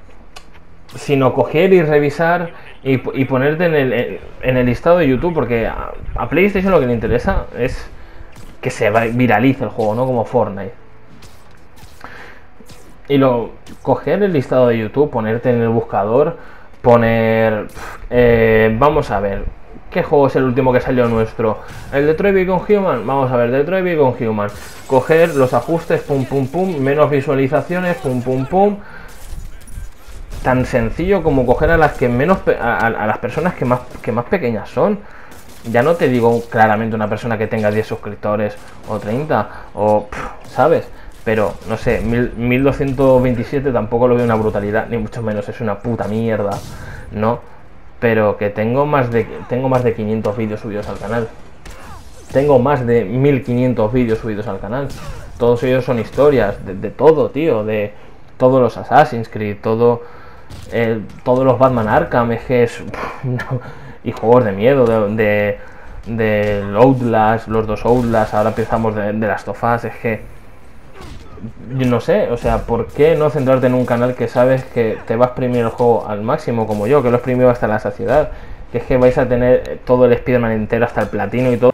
coger y revisar y ponerte en el listado de YouTube, porque a PlayStation lo que le interesa es que se viralice el juego, ¿no? Como Fortnite. Y coger el listado de YouTube, ponerte en el buscador, poner... vamos a ver, ¿qué juego es el último que salió nuestro? ¿El Detroit Become Human? Vamos a ver, Detroit Become Human. Coger los ajustes, pum, pum, pum, menos visualizaciones, pum, pum, pum. Tan sencillo como coger a las que menos... a las personas que más pequeñas son. Ya no te digo claramente una persona que tenga 10 suscriptores o 30, o... ¿sabes? Pero, no sé, 1227 tampoco lo veo una brutalidad, ni mucho menos, es una puta mierda, ¿no? Pero que tengo más de 500 vídeos subidos al canal. Tengo más de 1500 vídeos subidos al canal. Todos ellos son historias, de todo, tío, de todos los Assassin's Creed, todos los Batman Arkham, y juegos de miedo, de Outlast, los 2 Outlast, ahora empezamos de Last of Us. Es que yo no sé, o sea, ¿por qué no centrarte en un canal que sabes que te va a exprimir el juego al máximo, como yo, que lo he exprimido hasta la saciedad? Que es que vais a tener todo el Spider-Man entero hasta el platino y todo.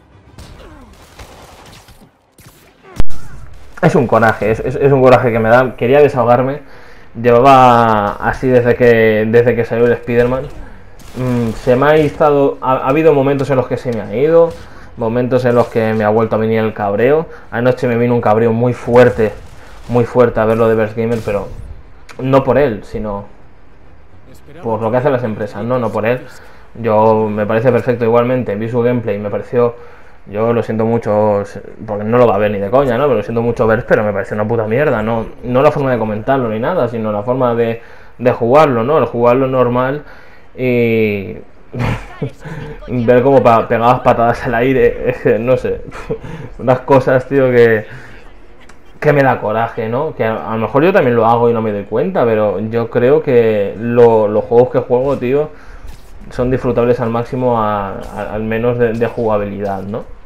Es un coraje, es un coraje que me da. Quería desahogarme. Llevaba así desde que salió el Spider-Man. Se me ha estado... Ha habido momentos en los que se me ha ido, momentos en los que me ha vuelto a venir el cabreo. Anoche me vino un cabreo muy fuerte a ver lo de Verse Gamer, pero no por él, sino por lo que hacen las empresas, no por él. Yo me parece perfecto igualmente, vi su gameplay, me pareció... Yo lo siento mucho, porque no lo va a ver ni de coña, ¿no? Pero lo siento mucho ver, pero me parece una puta mierda, no la forma de comentarlo ni nada, sino la forma de jugarlo, ¿no? El jugarlo normal y ver cómo pegabas patadas al aire, es que, no sé, unas cosas, tío, que me da coraje, ¿no? Que a lo mejor yo también lo hago y no me doy cuenta, pero yo creo que los juegos que juego, tío, son disfrutables al máximo, al menos de jugabilidad, ¿no?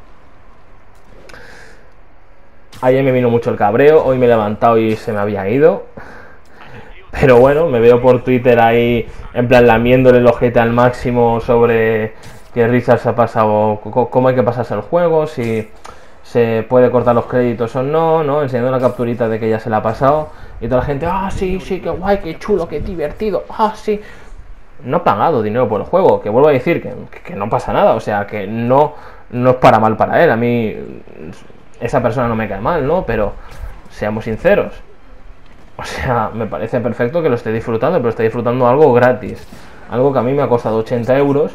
Ayer me vino mucho el cabreo, hoy me he levantado y se me había ido. Pero bueno, me veo por Twitter ahí, en plan lamiéndole el ojete al máximo sobre que Richard se ha pasado, cómo hay que pasarse el juego, si se puede cortar los créditos o no, enseñando la capturita de que ya se la ha pasado. Y toda la gente, sí, qué guay, qué chulo, qué divertido, sí. No he pagado dinero por el juego, que vuelvo a decir que no pasa nada, o sea, que no es para mal para él. A mí esa persona no me cae mal, ¿no? Pero seamos sinceros, o sea, me parece perfecto que lo esté disfrutando, pero esté disfrutando algo gratis, algo que a mí me ha costado 80 euros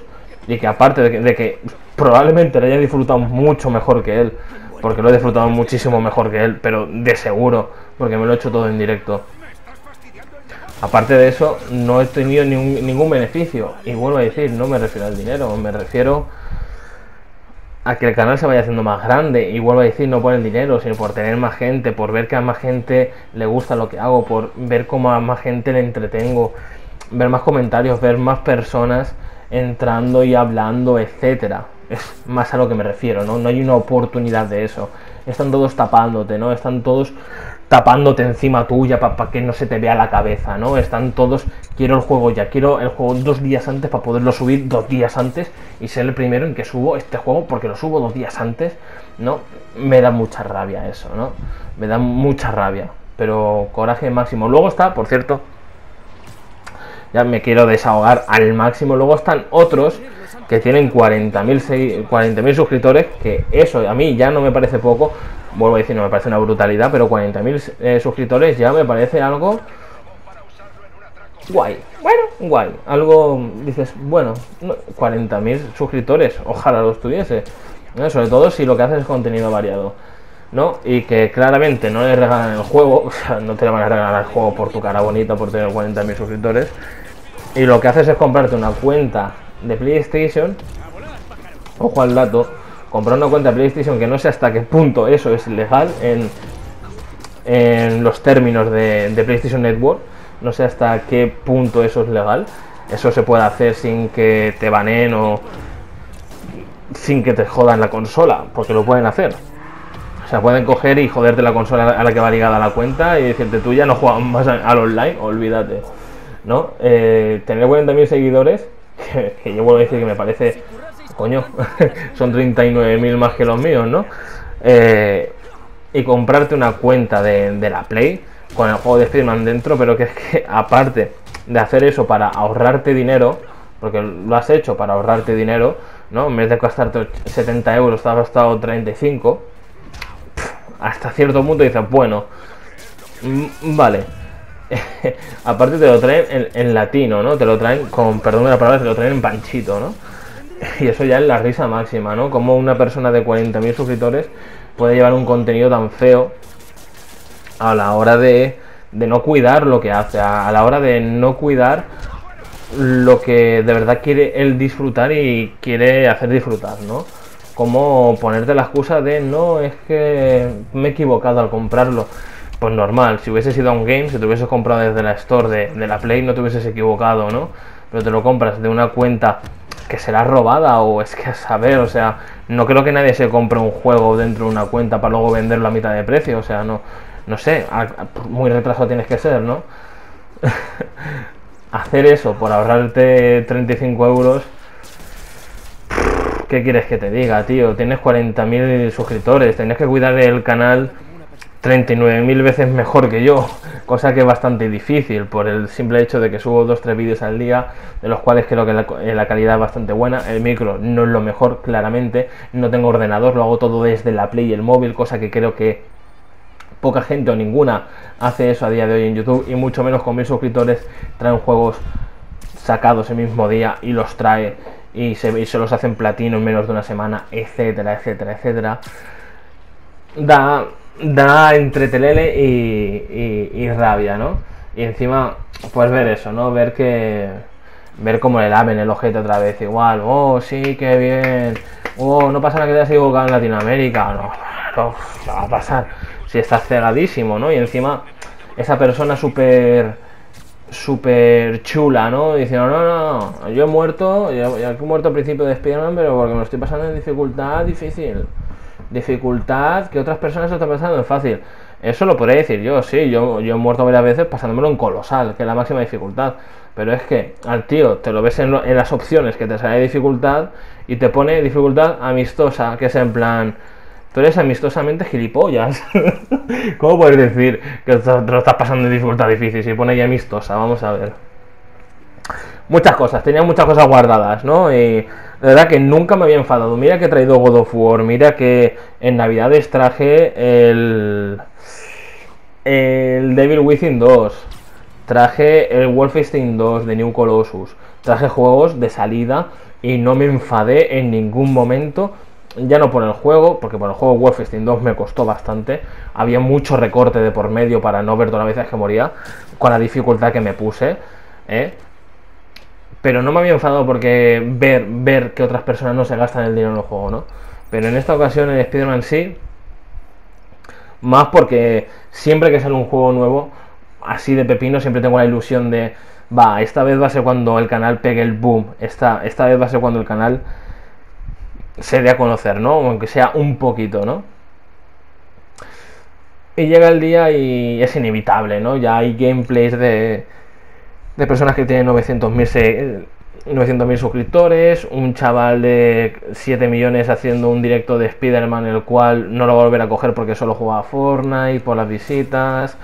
y que aparte de que probablemente lo haya disfrutado mucho mejor que él, porque lo he disfrutado muchísimo mejor que él, pero de seguro, porque me lo he hecho todo en directo. Aparte de eso, no he tenido ningún beneficio. Y vuelvo a decir, no me refiero al dinero, me refiero a que el canal se vaya haciendo más grande. Y vuelvo a decir, no por el dinero, sino por tener más gente, por ver que a más gente le gusta lo que hago, por ver cómo a más gente le entretengo, ver más comentarios, ver más personas entrando y hablando, etcétera. Es más a lo que me refiero, ¿no? No hay una oportunidad de eso. Están todos tapándote, ¿no? Están todos tapándote encima tuya para que no se te vea la cabeza, ¿no? Están todos, quiero el juego ya, quiero el juego 2 días antes para poderlo subir 2 días antes y ser el primero en que subo este juego porque lo subo 2 días antes, ¿no? Me da mucha rabia eso, ¿no? Me da mucha rabia, pero coraje máximo. Luego está, por cierto, ya me quiero desahogar al máximo, luego están otros que tienen 40.000 suscriptores, que eso a mí ya no me parece poco, vuelvo a decir, no me parece una brutalidad, pero 40.000 suscriptores ya me parece algo guay, bueno, guay, algo, dices, bueno, 40.000 suscriptores, ojalá los tuviese, ¿no? Sobre todo si lo que haces es contenido variado, ¿no? Y que claramente no le regalan el juego, o sea, no te le van a regalar el juego por tu cara bonita, por tener 40.000 suscriptores, y lo que haces es comprarte una cuenta de PlayStation, ojo al dato, comprar una cuenta de PlayStation que no sé hasta qué punto eso es legal en los términos de PlayStation Network, no sé hasta qué punto eso es legal, eso se puede hacer sin que te baneen o sin que te jodan la consola, porque lo pueden hacer. O sea, pueden coger y joderte la consola a la que va ligada la cuenta y decirte tú ya no juegas más al online, olvídate, ¿no? Tener 40.000 seguidores, que yo vuelvo a decir que me parece, coño, son 39.000 más que los míos, ¿no? Y comprarte una cuenta de la Play con el juego de Spider-Man dentro, pero que es que aparte de hacer eso para ahorrarte dinero, porque lo has hecho para ahorrarte dinero, ¿no? En vez de gastarte 70 euros te has gastado 35, hasta cierto punto dices, bueno, vale. Aparte te lo traen en latino, ¿no? Te lo traen, con perdón de la palabra, te lo traen en panchito, ¿no? Y eso ya es la risa máxima, ¿no? Como una persona de 40.000 suscriptores puede llevar un contenido tan feo a la hora de no cuidar lo que hace, a la hora de no cuidar lo que de verdad quiere él disfrutar y quiere hacer disfrutar, ¿no? Como ponerte la excusa de no, es que me he equivocado al comprarlo. Pues normal, si hubieses ido a un game, si te hubieses comprado desde la store de la Play, no te hubieses equivocado, ¿no? Pero te lo compras de una cuenta que será robada o es que a saber, o sea, no creo que nadie se compre un juego dentro de una cuenta para luego venderlo a mitad de precio, o sea, no sé, muy retrasado tienes que ser, ¿no? Hacer eso por ahorrarte 35 euros, ¿qué quieres que te diga, tío? Tienes 40.000 suscriptores, tienes que cuidar el canal 39.000 veces mejor que yo, cosa que es bastante difícil por el simple hecho de que subo 2-3 vídeos al día, de los cuales creo que la calidad es bastante buena. El micro no es lo mejor, claramente, no tengo ordenador, lo hago todo desde la Play y el móvil, cosa que creo que poca gente o ninguna hace eso a día de hoy en YouTube, y mucho menos con 1000 suscriptores traen juegos sacados el mismo día y los trae y se los hacen platino en menos de una semana, etcétera, etcétera, etcétera. Da entre telele y rabia, ¿no? Y encima, pues ver eso, ¿no? Ver cómo le lamen el ojete otra vez, igual, oh, sí, qué bien, oh, no pasa nada que te hayas equivocado en Latinoamérica, no va a pasar, si estás cegadísimo, ¿no? Y encima, esa persona súper chula, ¿no? Diciendo, no, yo he muerto al principio de Spider-Man, pero porque me lo estoy pasando en dificultad difícil. Dificultad que otras personas lo están pasando en fácil. Eso lo podría decir yo, sí, yo he muerto varias veces pasándomelo en colosal, que es la máxima dificultad. Pero es que al tío te lo ves en las opciones que te sale dificultad y te pone dificultad amistosa, que es en plan, tú eres amistosamente gilipollas. ¿Cómo puedes decir que te lo estás pasando en dificultad difícil si pone ahí amistosa? Vamos a ver. Muchas cosas, tenía muchas cosas guardadas, ¿no? Y de verdad que nunca me había enfadado. Mira que he traído God of War, mira que en Navidades traje el Devil Within 2, traje el Wolfenstein 2 de New Colossus, traje juegos de salida y no me enfadé en ningún momento. Ya no por el juego, porque por el juego Wolfenstein 2 me costó bastante. Había mucho recorte de por medio para no ver todas las veces que moría, con la dificultad que me puse, pero no me había enfadado porque ver que otras personas no se gastan el dinero en el juego, ¿no? Pero en esta ocasión en Spider-Man sí, más porque siempre que sale un juego nuevo, así de pepino, siempre tengo la ilusión de, va, esta vez va a ser cuando el canal pegue el boom, esta vez va a ser cuando el canal se dé a conocer, ¿no? Aunque sea un poquito, ¿no? Y llega el día y es inevitable, ¿no? Ya hay gameplays de personas que tienen 900.000 suscriptores, un chaval de 7 millones haciendo un directo de Spider-Man, el cual no lo va a volver a coger porque solo juega a Fortnite por las visitas.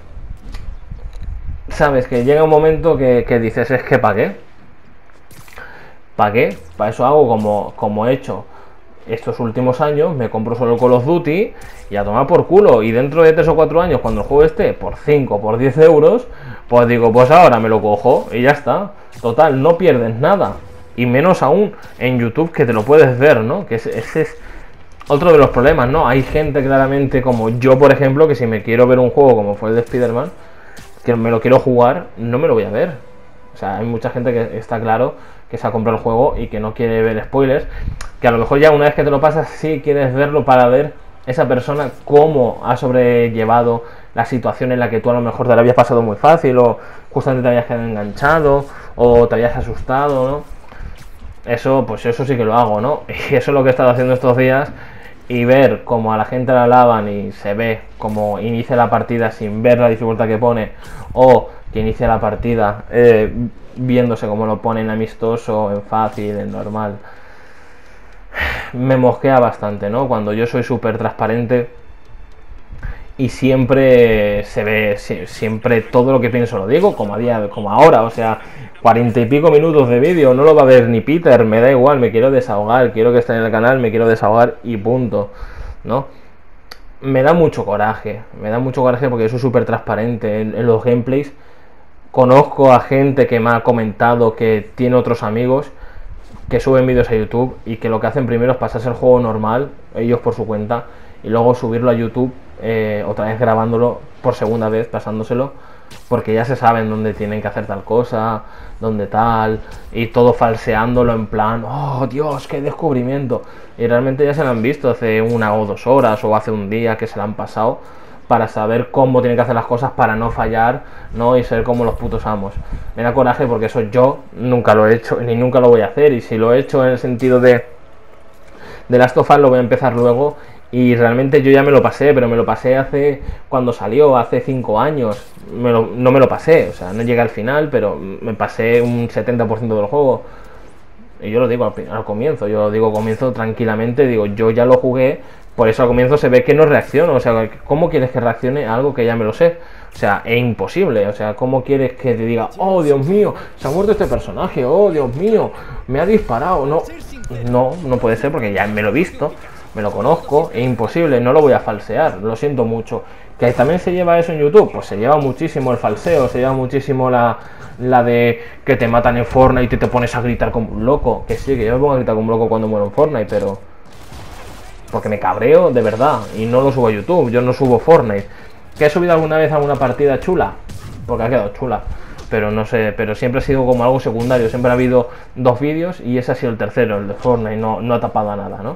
Sabes que llega un momento que dices, es que ¿para qué? ¿Para qué? Para eso hago como he hecho estos últimos años, me compro solo el Call of Duty y a tomar por culo. Y dentro de 3 o 4 años, cuando el juego esté por 5, por 10 euros, pues digo, pues ahora me lo cojo y ya está. Total, no pierdes nada. Y menos aún en YouTube, que te lo puedes ver, ¿no? Que ese es otro de los problemas, ¿no? Hay gente claramente como yo, por ejemplo, que si me quiero ver un juego como fue el de Spider-Man, que me lo quiero jugar, no me lo voy a ver. O sea, hay mucha gente que está claro que se ha comprado el juego y que no quiere ver spoilers, que a lo mejor ya una vez que te lo pasas sí quieres verlo para ver esa persona cómo ha sobrellevado la situación en la que tú a lo mejor te la habías pasado muy fácil, o justamente te habías quedado enganchado, o te habías asustado, ¿no? Eso, pues eso sí que lo hago, ¿no? Y eso es lo que he estado haciendo estos días, y ver cómo a la gente la alaban y se ve cómo inicia la partida sin ver la dificultad que pone, o que inicia la partida viéndose cómo lo pone en amistoso, en fácil, en normal, me mosquea bastante, ¿no? Cuando yo soy súper transparente y siempre se ve, siempre todo lo que pienso lo digo, como ahora, o sea, 40 y pico minutos de vídeo, no lo va a ver ni Peter, me da igual, me quiero desahogar, quiero que esté en el canal, me quiero desahogar y punto, ¿no? Me da mucho coraje porque soy súper transparente en los gameplays. Conozco a gente que me ha comentado que tiene otros amigos que suben vídeos a YouTube y que lo que hacen primero es pasarse el juego normal, ellos por su cuenta, y luego subirlo a YouTube, otra vez grabándolo por segunda vez, pasándoselo, porque ya se saben dónde tienen que hacer tal cosa, dónde tal, y todo falseándolo en plan, oh Dios, qué descubrimiento, y realmente ya se lo han visto hace 1 o 2 horas o hace un día que se lo han pasado, para saber cómo tienen que hacer las cosas para no fallar, ¿no? Y ser como los putos amos. Me da coraje porque eso yo nunca lo he hecho ni nunca lo voy a hacer, y si lo he hecho en el sentido de Last of Us lo voy a empezar luego, y realmente yo ya me lo pasé, pero me lo pasé cuando salió, hace 5 años, no me lo pasé, o sea, no llegué al final, pero me pasé un 70% del juego. Y yo lo digo al comienzo, comienzo tranquilamente, digo, yo ya lo jugué, por eso al comienzo se ve que no reacciono, o sea, ¿cómo quieres que reaccione a algo que ya me lo sé? O sea, es imposible, o sea, ¿cómo quieres que te diga, oh Dios mío, se ha muerto este personaje, oh Dios mío, me ha disparado? No puede ser porque ya me lo he visto, me lo conozco, es imposible, no lo voy a falsear, lo siento mucho. ¿Que también se lleva eso en YouTube? Pues se lleva muchísimo el falseo, se lleva muchísimo la de que te matan en Fortnite y te pones a gritar como un loco. Que sí, que yo me pongo a gritar como un loco cuando muero en Fortnite, pero porque me cabreo de verdad y no lo subo a YouTube, yo no subo Fortnite. ¿Que he subido alguna vez alguna partida chula? Porque ha quedado chula, pero no sé, pero siempre ha sido como algo secundario, siempre ha habido 2 vídeos y ese ha sido el tercero, el de Fortnite, no ha tapado a nada, ¿no?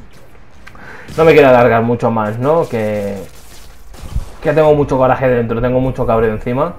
No me quiero alargar mucho más, ¿no? Que tengo mucho coraje dentro, tengo mucho cabreo encima.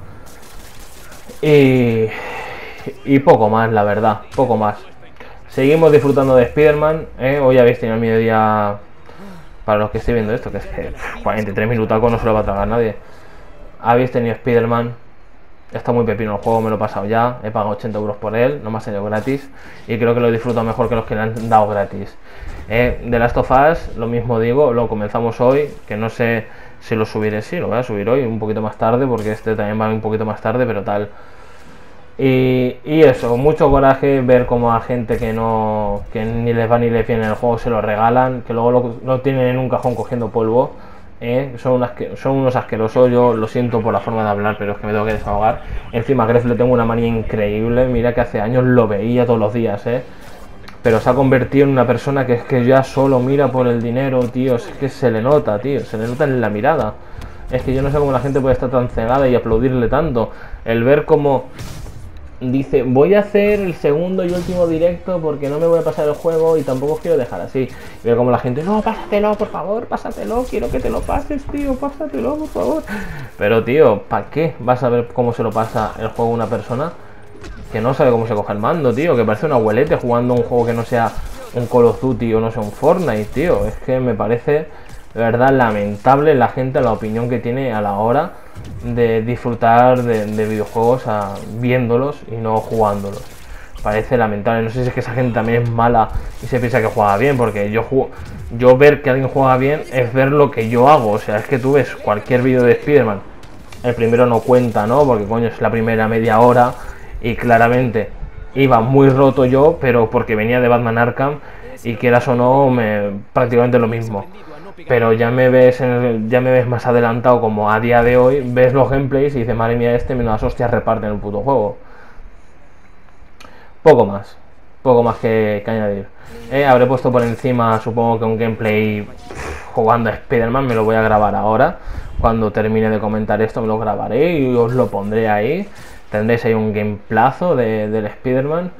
Y poco más, la verdad, poco más. Seguimos disfrutando de Spider-Man, ¿eh? Hoy habéis tenido el mediodía, para los que estéis viendo esto, que es que 43 minutacos no se lo va a tragar nadie. Habéis tenido Spider-Man, está muy pepino el juego, me lo he pasado ya, he pagado 80 euros por él, no me ha salido gratis, y creo que lo disfruto mejor que los que le han dado gratis. The Last of Us, lo mismo digo, lo comenzamos hoy, que no sé si lo subiré, sí, lo voy a subir hoy, un poquito más tarde, porque este también va un poquito más tarde, pero tal. Y eso, mucho coraje ver como a gente que ni les va ni les viene el juego se lo regalan, que luego lo tienen en un cajón cogiendo polvo, son unos asquerosos. Yo lo siento por la forma de hablar, pero es que me tengo que desahogar. Encima a Gref le tengo una manía increíble. Mira que hace años lo veía todos los días, pero se ha convertido en una persona que es que ya solo mira por el dinero, tío. Es que se le nota, tío, se le nota en la mirada. Es que yo no sé cómo la gente puede estar tan cegada y aplaudirle tanto. El ver cómo dice, voy a hacer el segundo y último directo porque no me voy a pasar el juego y tampoco os quiero dejar así. Y ver como la gente, no, pásatelo, por favor, pásatelo, quiero que te lo pases, tío, pásatelo, por favor. Pero, tío, ¿para qué vas a ver cómo se lo pasa el juego a una persona que no sabe cómo se coge el mando, tío? Que parece un abuelete jugando un juego que no sea un Call of Duty o no sea un Fortnite, tío. Es que me parece, de verdad, lamentable la gente, la opinión que tiene a la hora de disfrutar de videojuegos viéndolos y no jugándolos. Parece lamentable. No sé si es que esa gente también es mala y se piensa que juega bien, porque yo ver que alguien juega bien es ver lo que yo hago. O sea, es que tú ves cualquier vídeo de Spider-Man, el primero no cuenta, ¿no? Porque coño, es la primera media hora y claramente iba muy roto yo, pero porque venía de Batman Arkham y quieras o no, prácticamente lo mismo. Pero ya me ves más adelantado, como a día de hoy, ves los gameplays y dices, madre mía, menudas hostias reparte en el puto juego. Poco más que añadir. Habré puesto por encima, supongo que un gameplay jugando a Spider-Man, me lo voy a grabar ahora. Cuando termine de comentar esto me lo grabaré y os lo pondré ahí. Tendréis ahí un gameplazo del Spider-Man.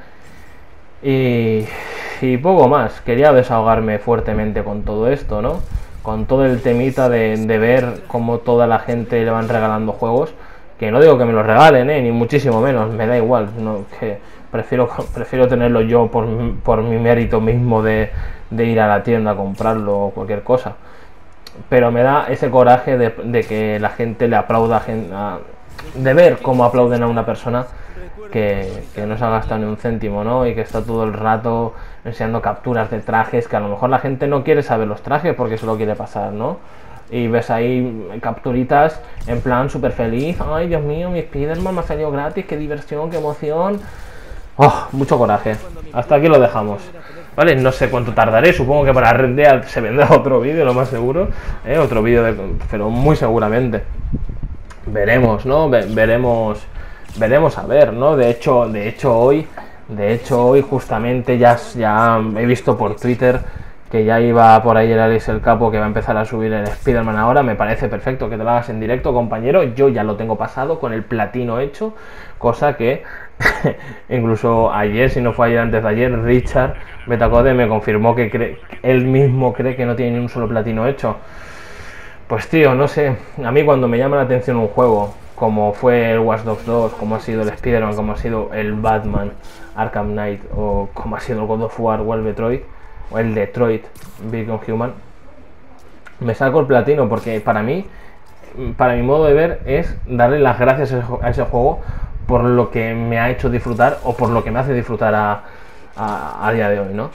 Y poco más. Quería desahogarme fuertemente con todo esto, ¿no? Con todo el temita de ver cómo toda la gente le van regalando juegos. Que no digo que me los regalen, ni muchísimo menos, me da igual. No, que prefiero tenerlo yo por mi mérito mismo de ir a la tienda a comprarlo o cualquier cosa. Pero me da ese coraje de que la gente le aplauda, de ver cómo aplauden a una persona que no se ha gastado ni un céntimo, ¿no? Y que está todo el rato enseñando capturas de trajes, que a lo mejor la gente no quiere saber los trajes porque se lo quiere pasar, ¿no? Y ves ahí capturitas en plan súper feliz. Ay, Dios mío, mi Spider-Man me ha salido gratis, qué diversión, qué emoción. Oh, mucho coraje. Hasta aquí lo dejamos. Vale, no sé cuánto tardaré. Supongo que para Red Dead se vendrá otro vídeo, lo más seguro. Otro vídeo, pero muy seguramente. Veremos, ¿no? Veremos a ver, ¿no? De hecho hoy justamente ya he visto por Twitter que ya iba por ahí el Alex el Capo, que va a empezar a subir el Spider-Man ahora. Me parece perfecto que te lo hagas en directo, compañero. Yo ya lo tengo pasado con el platino hecho, cosa que incluso ayer, si no fue ayer, antes de ayer, Richard Betacode me confirmó que él mismo cree que no tiene ni un solo platino hecho. Pues tío, no sé, a mí cuando me llama la atención un juego, como fue el Watch Dogs 2, como ha sido el Spider-Man, como ha sido el Batman Arkham Knight, o como ha sido el God of War o el Detroit Become Human, me saco el platino porque para mi modo de ver, es darle las gracias a ese juego por lo que me ha hecho disfrutar o por lo que me hace disfrutar a día de hoy, ¿no?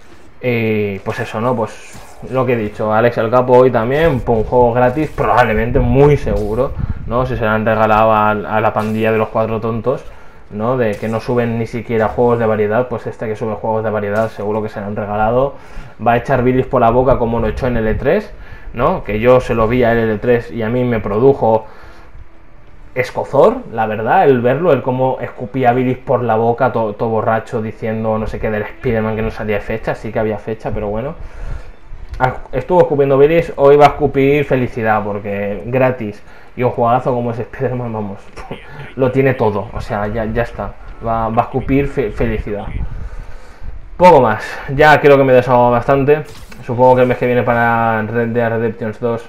Y pues eso, ¿no? Pues lo que he dicho, Alex el Capo hoy también, por un juego gratis, probablemente, muy seguro, ¿no? Si se le han regalado a la pandilla de los cuatro tontos, ¿no? De que no suben ni siquiera juegos de variedad, pues este que sube juegos de variedad seguro que se le han regalado. Va a echar bilis por la boca como lo echó en el E3, ¿no? Que yo se lo vi a él en el E3 y a mí me produjo escozor, la verdad, el verlo, el cómo escupía bilis por la boca, todo borracho, diciendo no sé qué del Spider-Man, que no salía fecha. Sí que había fecha, pero bueno, estuvo escupiendo bilis. Hoy va a escupir felicidad, porque gratis y un juegazo como es Spider-Man, vamos, lo tiene todo. O sea, ya está, va a escupir felicidad. Poco más, ya creo que me he desahogado bastante. Supongo que el mes que viene para Red Dead Redemption 2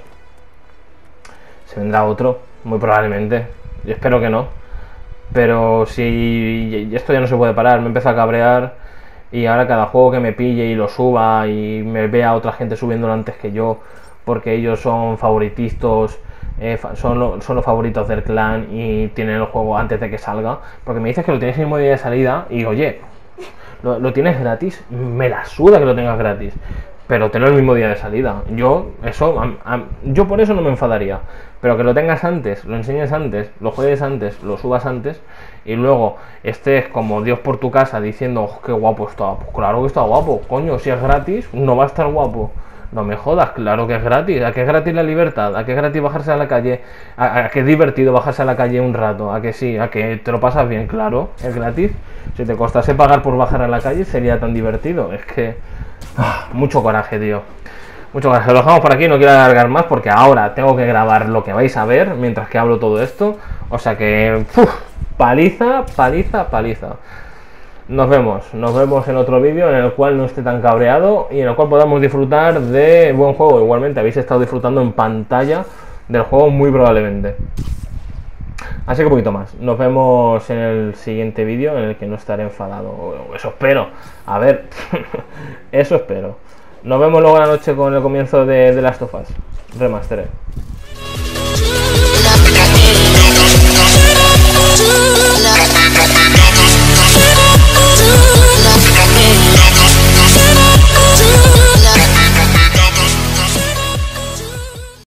se vendrá otro, muy probablemente. Yo espero que no, pero si esto ya no se puede parar, me empieza a cabrear. Y ahora cada juego que me pille y lo suba y me vea otra gente subiéndolo antes que yo, porque ellos son favoritistas, son los favoritos del clan y tienen el juego antes de que salga. Porque me dices que lo tienes el mismo día de salida y oye, lo tienes gratis, me la suda que lo tengas gratis, pero tener el mismo día de salida. Yo por eso no me enfadaría, pero que lo tengas antes, lo enseñes antes, lo juegues antes, lo subas antes y luego estés como Dios por tu casa diciendo, oh, qué guapo está. Pues claro que está guapo, coño, si es gratis no va a estar guapo, No me jodas, claro que es gratis. ¿A qué es gratis la libertad? ¿A qué es gratis bajarse a la calle? ¿A qué es divertido bajarse a la calle un rato? ¿A que sí? ¿A que te lo pasas bien? Claro, es gratis. Si te costase pagar por bajar a la calle sería tan divertido. Es que... mucho coraje, tío. Mucho coraje. Lo dejamos por aquí, no quiero alargar más porque ahora tengo que grabar lo que vais a ver mientras que hablo todo esto. O sea que... paliza, paliza, paliza. Nos vemos en otro vídeo en el cual no esté tan cabreado y en el cual podamos disfrutar de buen juego. Igualmente habéis estado disfrutando en pantalla del juego muy probablemente. Así que un poquito más. Nos vemos en el siguiente vídeo en el que no estaré enfadado. Eso espero. A ver, eso espero. Nos vemos luego a la noche con el comienzo de The Last of Us Remastered.